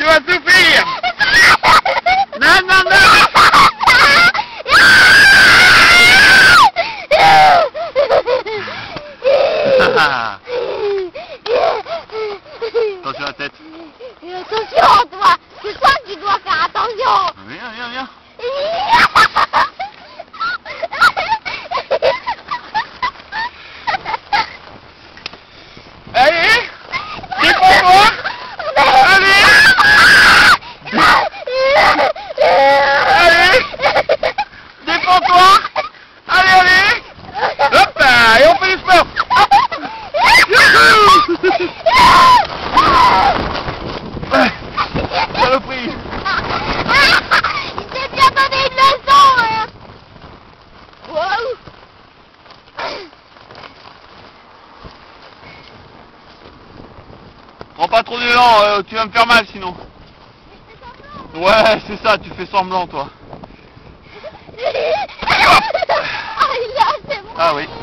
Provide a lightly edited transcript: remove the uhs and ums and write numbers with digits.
va souffrir. Non, non, non. Attention à la tête. Attention, toi. C'est toi qui dois faire attention. Viens, viens, viens. Allez, défends-toi. Allez. Allez, défends-toi. Allez, allez. Hop là, et on fait du sport. Saloperie. Il s'est bien donné une leçon. Wow. Prends pas trop d'élan, tu vas me faire mal sinon. Ouais, c'est ça, tu fais semblant toi. Ah, c'est bon. Ah oui.